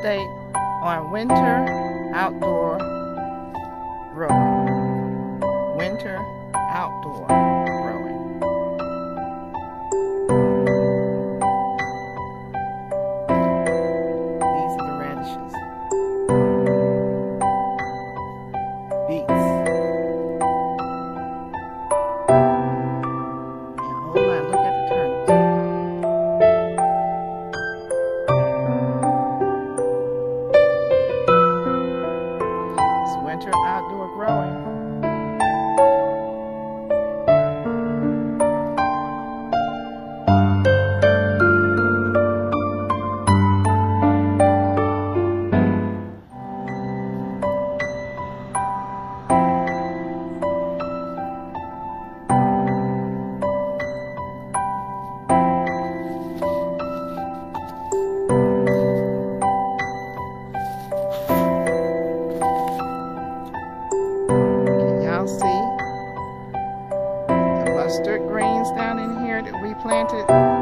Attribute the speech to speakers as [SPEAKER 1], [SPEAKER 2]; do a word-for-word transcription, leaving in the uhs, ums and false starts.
[SPEAKER 1] update on winter outdoor growing. Winter outdoor growing. These are the radishes. Beets. And hold on, look at the turnips. Winter outdoor growing. See the mustard greens down in here that we planted.